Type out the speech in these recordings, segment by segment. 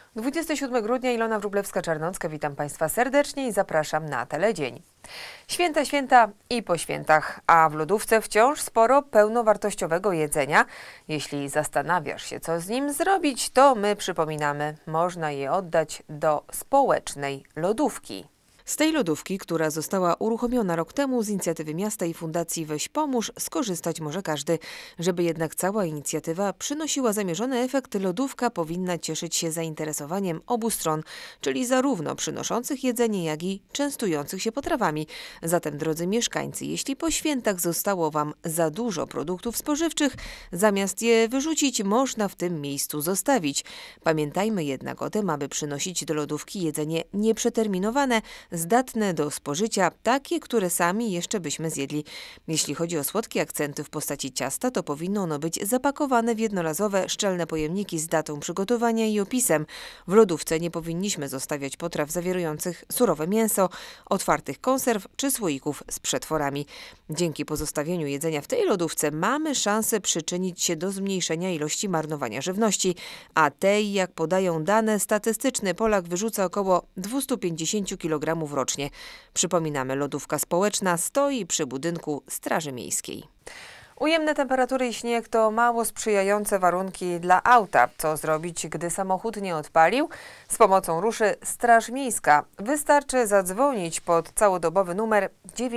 27 grudnia, Ilona Wróblewska-Czarnocka. Witam Państwa serdecznie i zapraszam na Teledzień. Święta, święta i po świętach, a w lodówce wciąż sporo pełnowartościowego jedzenia. Jeśli zastanawiasz się, co z nim zrobić, to my przypominamy, można je oddać do społecznej lodówki. Z tej lodówki, która została uruchomiona rok temu z inicjatywy miasta i Fundacji Weź Pomóż, skorzystać może każdy. Żeby jednak cała inicjatywa przynosiła zamierzony efekt, lodówka powinna cieszyć się zainteresowaniem obu stron, czyli zarówno przynoszących jedzenie, jak i częstujących się potrawami. Zatem, drodzy mieszkańcy, jeśli po świętach zostało Wam za dużo produktów spożywczych, zamiast je wyrzucić, można w tym miejscu zostawić. Pamiętajmy jednak o tym, aby przynosić do lodówki jedzenie nieprzeterminowane, zdatne do spożycia, takie, które sami jeszcze byśmy zjedli. Jeśli chodzi o słodkie akcenty w postaci ciasta, to powinno ono być zapakowane w jednorazowe, szczelne pojemniki z datą przygotowania i opisem. W lodówce nie powinniśmy zostawiać potraw zawierających surowe mięso, otwartych konserw czy słoików z przetworami. Dzięki pozostawieniu jedzenia w tej lodówce mamy szansę przyczynić się do zmniejszenia ilości marnowania żywności, a tej, jak podają dane statystyczne, Polak wyrzuca około 250 kg rocznie. Przypominamy, lodówka społeczna stoi przy budynku Straży Miejskiej. Ujemne temperatury i śnieg to mało sprzyjające warunki dla auta. Co zrobić, gdy samochód nie odpalił? Z pomocą ruszy Straż Miejska. Wystarczy zadzwonić pod całodobowy numer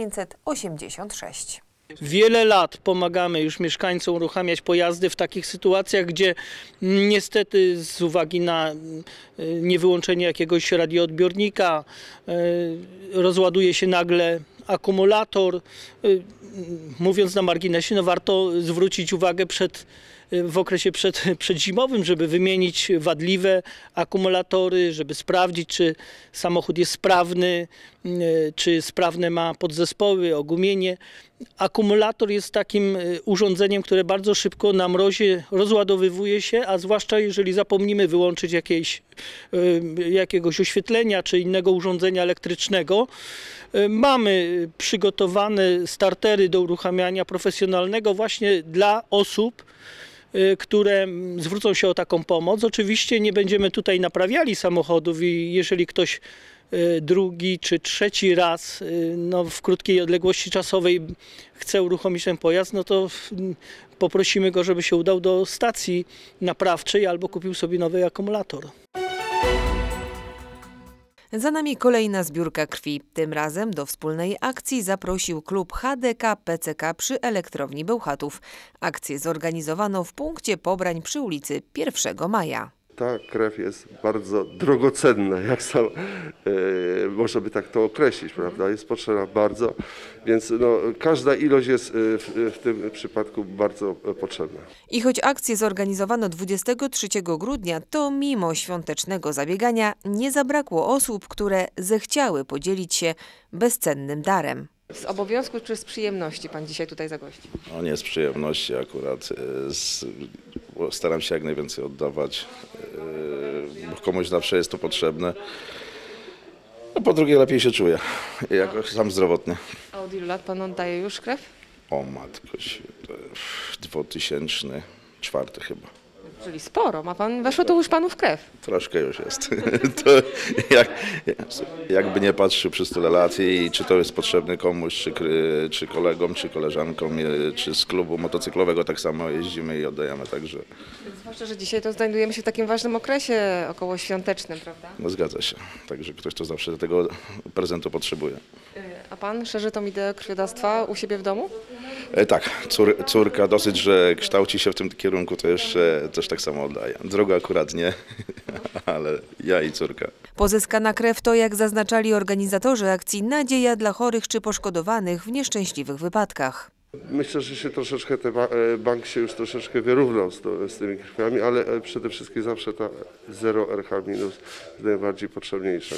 986. Wiele lat pomagamy już mieszkańcom uruchamiać pojazdy w takich sytuacjach, gdzie niestety z uwagi na niewyłączenie jakiegoś radioodbiornika rozładuje się nagle akumulator. Mówiąc na marginesie, no warto zwrócić uwagę w okresie przedzimowym, żeby wymienić wadliwe akumulatory, żeby sprawdzić, czy samochód jest sprawny, czy sprawne ma podzespoły, ogumienie. Akumulator jest takim urządzeniem, które bardzo szybko na mrozie rozładowywuje się, a zwłaszcza jeżeli zapomnimy wyłączyć jakiegoś oświetlenia czy innego urządzenia elektrycznego. Mamy przygotowane startery do uruchamiania profesjonalnego właśnie dla osób, które zwrócą się o taką pomoc. Oczywiście nie będziemy tutaj naprawiali samochodów i jeżeli ktoś drugi czy trzeci raz w krótkiej odległości czasowej chce uruchomić ten pojazd, no to poprosimy go, żeby się udał do stacji naprawczej albo kupił sobie nowy akumulator. Za nami kolejna zbiórka krwi. Tym razem do wspólnej akcji zaprosił klub HDK PCK przy Elektrowni Bełchatów. Akcję zorganizowano w punkcie pobrań przy ulicy 1 Maja. Ta krew jest bardzo drogocenna, jak sam można by tak to określić, prawda? Jest potrzebna bardzo, więc każda ilość jest w tym przypadku bardzo potrzebna. I choć akcję zorganizowano 23 grudnia, to mimo świątecznego zabiegania nie zabrakło osób, które zechciały podzielić się bezcennym darem. Z obowiązku czy z przyjemności Pan dzisiaj tutaj zagościł? No nie z przyjemności akurat. Bo staram się jak najwięcej oddawać, bo komuś zawsze jest to potrzebne. A po drugie lepiej się czuję, jakoś sam zdrowotnie. A od ilu lat Pan oddaje już krew? O matko, 2004 chyba. Czyli sporo. Weszło to już Panu w krew. Troszkę już jest. To jakby nie patrzył przez tyle lat i czy to jest potrzebne komuś, czy kolegom, czy koleżankom, czy z klubu motocyklowego tak samo jeździmy i oddajemy także. Zwłaszcza, że dzisiaj to znajdujemy się w takim ważnym okresie okołoświątecznym, prawda? No zgadza się. Także ktoś to zawsze tego prezentu potrzebuje. A Pan szerzy tą ideę krwiodawstwa u siebie w domu? Tak, córka dosyć, że kształci się w tym kierunku, to jeszcze też tak samo oddaje. Droga akurat nie, ale ja i córka. Pozyskana krew to, jak zaznaczali organizatorzy akcji, nadzieja dla chorych czy poszkodowanych w nieszczęśliwych wypadkach. Myślę, że się troszeczkę bank się już troszeczkę wyrównał z tymi krwiami, ale przede wszystkim zawsze ta 0RH- jest najbardziej potrzebniejsza.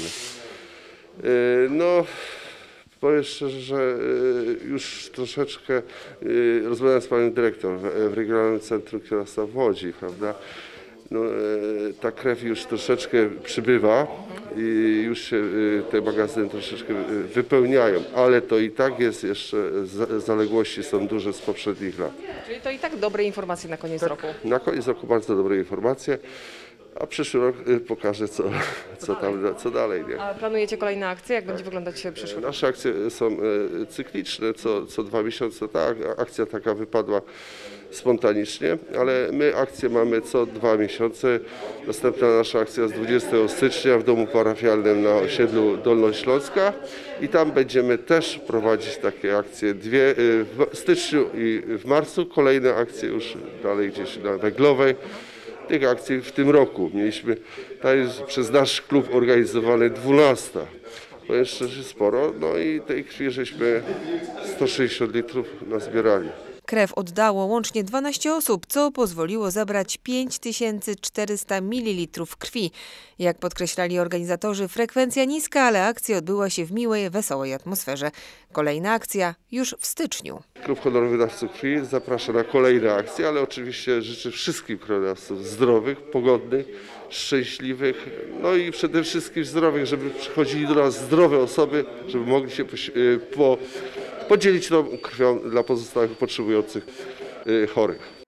Powiem szczerze, że już troszeczkę rozmawiałem z panią dyrektor w Regionalnym Centrum Krwiodawstwa w Łodzi, prawda? Ta krew już troszeczkę przybywa i już się te magazyny troszeczkę wypełniają, ale to i tak jest jeszcze, zaległości są duże z poprzednich lat. Czyli to i tak dobre informacje na koniec roku? Na koniec roku bardzo dobre informacje. a przyszły rok pokaże, co dalej. Nie? A planujecie kolejne akcje? Jak będzie wyglądać przyszły rok? Nasze akcje są cykliczne, co 2 miesiące. Ta akcja taka wypadła spontanicznie, ale my akcję mamy co 2 miesiące. Następna nasza akcja z 20 stycznia w domu parafialnym na osiedlu Dolnośląska i tam będziemy też prowadzić takie akcje w styczniu i w marcu. Kolejne akcje już dalej gdzieś na Węglowej. Tych akcji w tym roku mieliśmy, ta jest przez nasz klub organizowany 12. To jeszcze sporo, no i tej krwi żeśmy 160 litrów nazbierali. Krew oddało łącznie 12 osób, co pozwoliło zabrać 5400 ml krwi. Jak podkreślali organizatorzy, frekwencja niska, ale akcja odbyła się w miłej, wesołej atmosferze. Kolejna akcja już w styczniu. Klub Honorowy Dawców Krwi zaprasza na kolejne akcje, ale oczywiście życzę wszystkim krwiodawców zdrowych, pogodnych, szczęśliwych, no i przede wszystkim zdrowych, żeby przychodzili do nas zdrowe osoby, żeby mogli się podzielić tą krwią dla pozostałych potrzebujących chorych.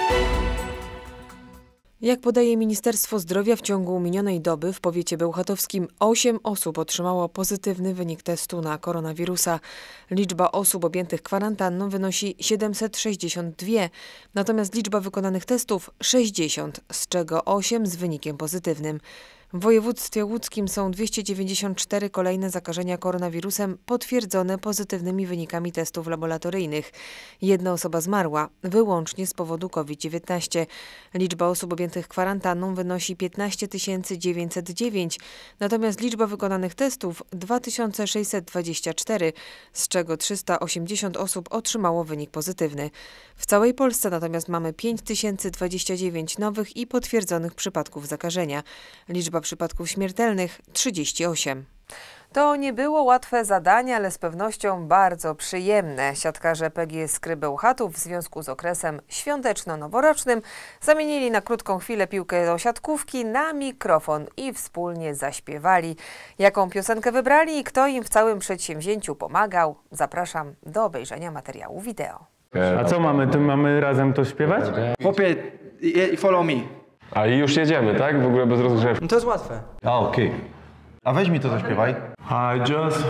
Jak podaje Ministerstwo Zdrowia, w ciągu minionej doby w powiecie bełchatowskim 8 osób otrzymało pozytywny wynik testu na koronawirusa. Liczba osób objętych kwarantanną wynosi 762, natomiast liczba wykonanych testów 60, z czego 8 z wynikiem pozytywnym. W województwie łódzkim są 294 kolejne zakażenia koronawirusem potwierdzone pozytywnymi wynikami testów laboratoryjnych. 1 osoba zmarła wyłącznie z powodu COVID-19. Liczba osób objętych kwarantanną wynosi 15 909, natomiast liczba wykonanych testów 2624, z czego 380 osób otrzymało wynik pozytywny. W całej Polsce natomiast mamy 5029 nowych i potwierdzonych przypadków zakażenia. Liczba przypadków śmiertelnych 38. To nie było łatwe zadanie, ale z pewnością bardzo przyjemne. Siatkarze PGS Skry Bełchatów w związku z okresem świąteczno-noworocznym zamienili na krótką chwilę piłkę do siatkówki na mikrofon i wspólnie zaśpiewali. Jaką piosenkę wybrali i kto im w całym przedsięwzięciu pomagał? Zapraszam do obejrzenia materiału wideo. A co mamy? To mamy razem to śpiewać? Chłopie, follow me. A i już jedziemy, tak? W ogóle bez rozgrzewki. No to jest łatwe. A, okej. A weź mi to zaśpiewaj. I just...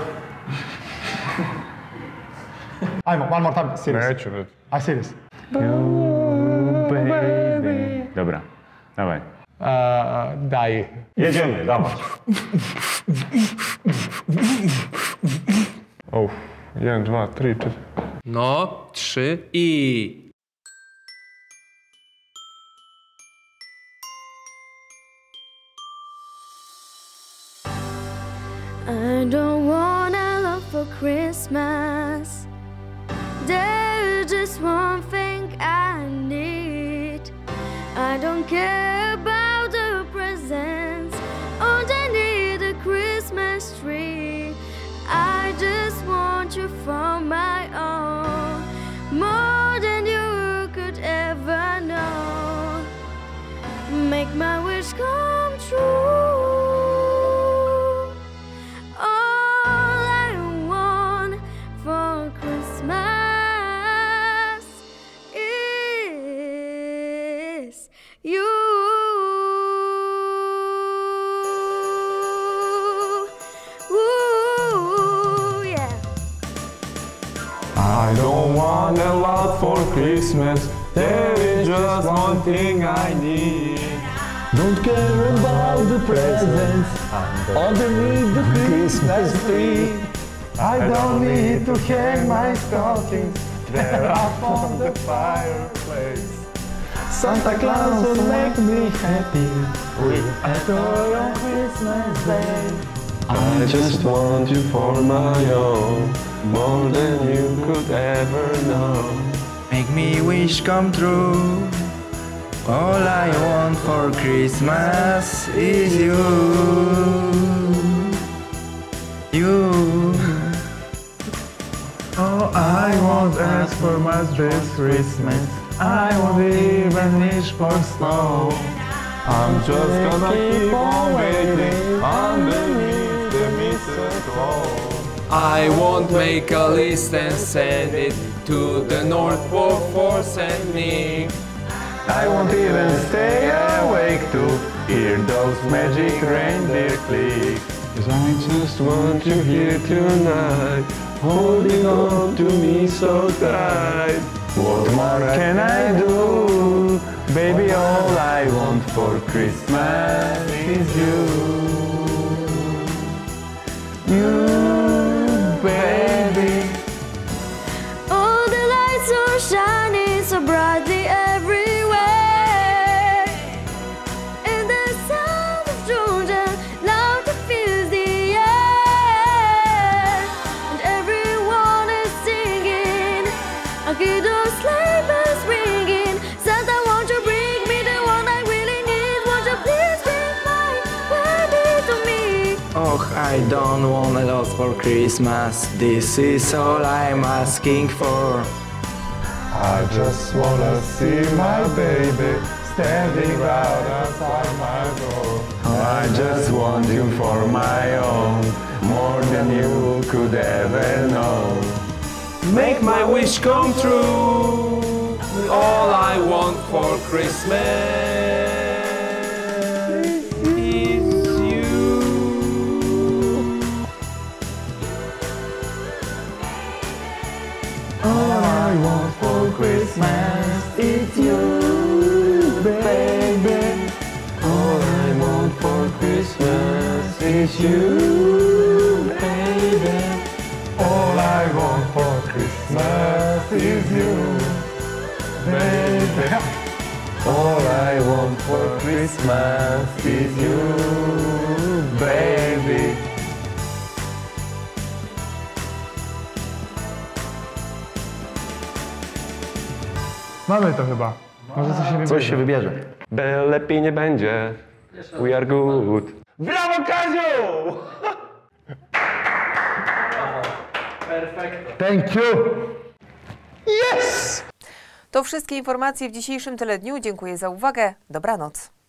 One more time, serious. I serious. You, baby. Dobra, dawaj. Daj. Jedziemy, dawaj. O, 1, 2, 3, 4. No, 3 i... I don't want a lot for Christmas. There's just one thing I need. I don't care about the presents underneath the Christmas tree. I just want you for my own, more than you could ever know. Make my wish come true. I don't want a lot for Christmas. There is just one thing I need. Don't care about the presents underneath the Christmas tree. I don't need to hang my stockings. They're up on the fireplace. Santa Claus will make me happy with a toy on Christmas Day. I just want you for my own, more than you could ever know. Make me wish come true. All I want for Christmas is you. You. Oh, I won't ask for much this Christmas. I won't even wish for snow. I'm just gonna keep on waiting underneath the mistletoe. I won't make a list and send it to the North Pole for sending. I won't even stay awake to hear those magic reindeer click. 'Cause I just want you here tonight, holding on to me so tight. What more can I do? Baby, all I want for Christmas is you. You, baby. All the lights are shining so brightly everywhere, and the sound of Georgia loud fills the air, and everyone is singing. I hear those sleigh bells ringing. Santa, won't you bring me the one I really need? Won't you please bring my baby to me? Oh, I don't want a lot for Christmas. This is all I'm asking for. I just wanna see my baby standing right outside my door. I just want you for my own, more than you could ever know. Make my wish come true. All I want for Christmas is you. All I want for Christmas is you, baby. All I want for Christmas is you, baby. All I want for Christmas is you, baby. All I want for Christmas is you, baby. Mamy to chyba. Może coś się wybierze. Coś się wybierze. Lepiej nie będzie. We are good. Brawo, Kaziu! Thank you! Yes! To wszystkie informacje w dzisiejszym teledniu. Dziękuję za uwagę. Dobranoc.